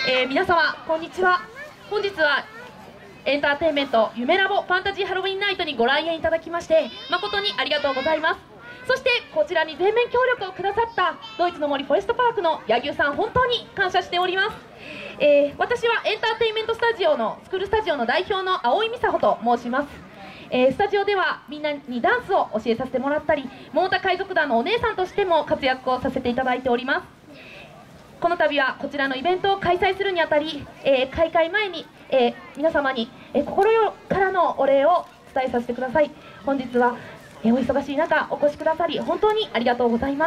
皆様こんにちは。本日はエンターテインメント夢ラボファンタジーハロウィンナイトにご来園いただきまして誠にありがとうございます。そしてこちらに全面協力をくださったドイツの森フォレストパークの柳生さん、本当に感謝しております。私はエンターテインメントスタジオのスクールスタジオの代表の青井美佐穂と申します。スタジオではみんなにダンスを教えさせてもらったり、桃田海賊団のお姉さんとしても活躍をさせていただいております。この度はこちらのイベントを開催するにあたり、開会前に、皆様に、心からのお礼を伝えさせてください。本日は、お忙しい中お越しくださり本当にありがとうございます。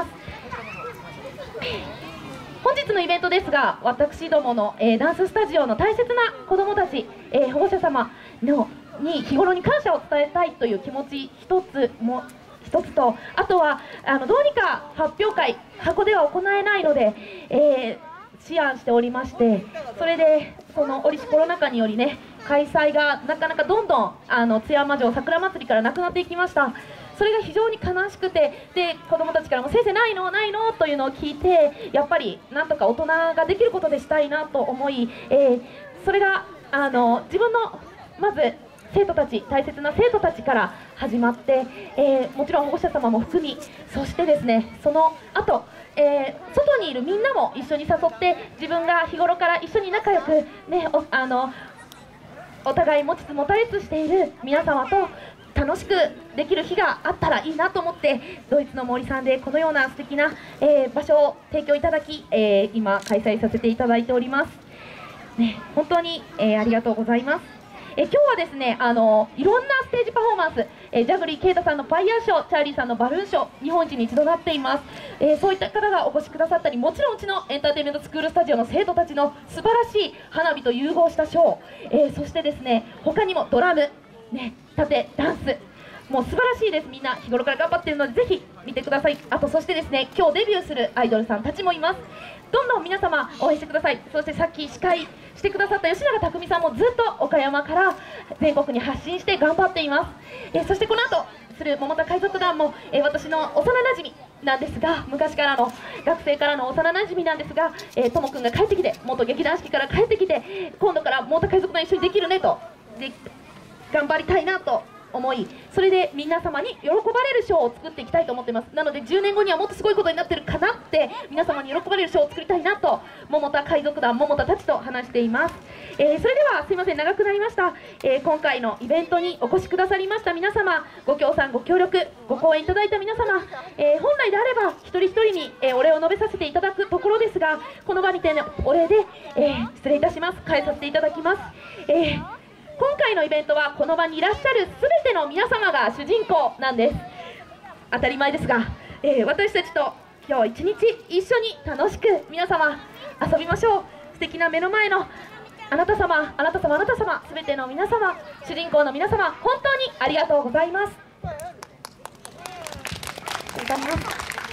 本日のイベントですが、私どもの、ダンススタジオの大切な子どもたち、保護者様に日頃に感謝を伝えたいという気持ち一つと、あとはどうにか発表会箱では行えないので、思案しておりまして、それでその折しコロナ禍によりね、開催がなかなかどんどん津山城桜祭りからなくなっていきました。それが非常に悲しくて、で子どもたちからも先生ないのないのというのを聞いて、やっぱりなんとか大人ができることでしたいなと思い、それが自分のまず生徒たち、大切な生徒たちから始まって、もちろん保護者様も含み、そしてですね、その後、外にいるみんなも一緒に誘って、自分が日頃から一緒に仲良くね、お互い持ちつ持たれつしている皆様と楽しくできる日があったらいいなと思って、ドイツの森さんでこのような素敵な、場所を提供いただき、今開催させていただいております、ね、本当に、ありがとうございます。今日はですね、いろんなステージパフォーマンス、ジャグリー啓太さんのファイヤーショー、チャーリーさんのバルーンショー、日本一に一度なっています。そういった方がお越しくださったり、もちろんうちのエンターテインメントスクールスタジオの生徒たちの素晴らしい花火と融合したショー、そしてですね、他にもドラム、ね、盾、ダンス、もう素晴らしいです。みんな日頃から頑張っているのでぜひ見てください。あとそしてですね、今日デビューするアイドルさんたちもいます。どんどん皆様応援してください。そしてさっき司会してくださった吉永拓実さんもずっと岡山から全国に発信して頑張っています。そしてこの後する桃田海賊団も、私の幼なじみなんですが、昔からの学生からの幼なじみなんですが、ともくんが帰ってきて、元劇団四季から帰ってきて、今度から桃田海賊団一緒にできるねと、で頑張りたいなと思い、それで皆様に喜ばれるショーを作っていきたいと思っています。なので10年後にはもっとすごいことになってるかなって、皆様に喜ばれるショーを作りたいなと桃田海賊団桃田たちと話しています。それではすいません、長くなりました。今回のイベントにお越しくださりました皆様、ご協賛ご協力ご講演いただいた皆様、本来であれば一人一人に、お礼を述べさせていただくところですが、この場にてのお礼で、失礼いたします。変えさせていただきます。今回のイベントはこの場にいらっしゃる全ての皆様が主人公なんです。当たり前ですが、私たちと今日一日一緒に楽しく皆様遊びましょう。素敵な目の前のあなた様、あなた様、あなた様、全ての皆様、主人公の皆様、本当にありがとうございます。ありがとうございます。